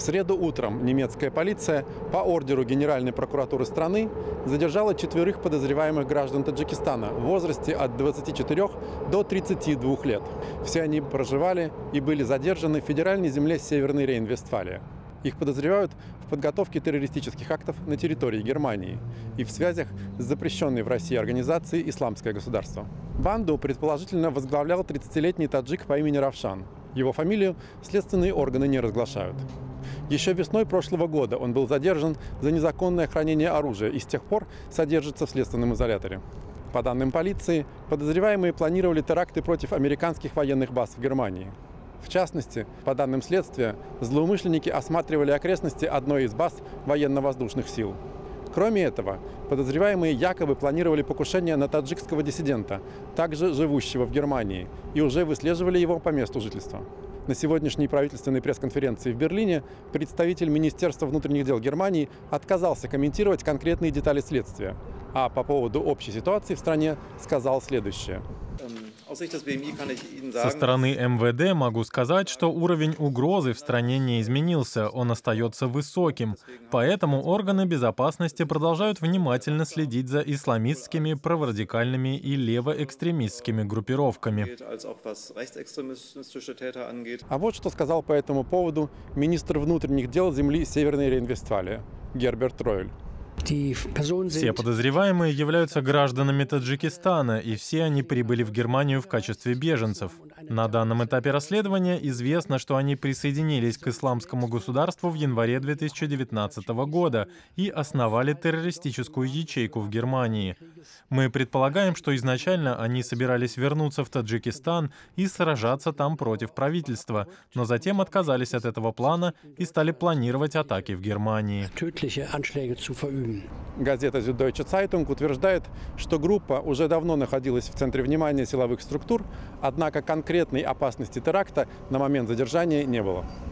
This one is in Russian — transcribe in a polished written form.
В среду утром немецкая полиция по ордеру Генеральной прокуратуры страны задержала 4 подозреваемых граждан Таджикистана в возрасте от 24 до 32 лет. Все они проживали и были задержаны в федеральной земле Северной Рейн-Вестфалия. Их подозревают в подготовке террористических актов на территории Германии и в связях с запрещенной в России организацией «Исламское государство». Банду предположительно возглавлял 30-летний таджик по имени Равшан. Его фамилию следственные органы не разглашают. Еще весной прошлого года он был задержан за незаконное хранение оружия и с тех пор содержится в следственном изоляторе. По данным полиции, подозреваемые планировали теракты против американских военных баз в Германии. В частности, по данным следствия, злоумышленники осматривали окрестности одной из баз военно-воздушных сил. Кроме этого, подозреваемые якобы планировали покушение на таджикского диссидента, также живущего в Германии, и уже выслеживали его по месту жительства. На сегодняшней правительственной пресс-конференции в Берлине представитель Министерства внутренних дел Германии отказался комментировать конкретные детали следствия, а по поводу общей ситуации в стране сказал следующее. Со стороны МВД могу сказать, что уровень угрозы в стране не изменился, он остается высоким. Поэтому органы безопасности продолжают внимательно следить за исламистскими, праворадикальными и левоэкстремистскими группировками. А вот что сказал по этому поводу министр внутренних дел земли Северной Рейн-Вестфалия Герберт Ройль. Все подозреваемые являются гражданами Таджикистана, и все они прибыли в Германию в качестве беженцев. На данном этапе расследования известно, что они присоединились к Исламскому государству в январе 2019 года и основали террористическую ячейку в Германии. Мы предполагаем, что изначально они собирались вернуться в Таджикистан и сражаться там против правительства, но затем отказались от этого плана и стали планировать атаки в Германии. Газета Süddeutsche Zeitung утверждает, что группа уже давно находилась в центре внимания силовых структур, однако конкретной опасности теракта на момент задержания не было.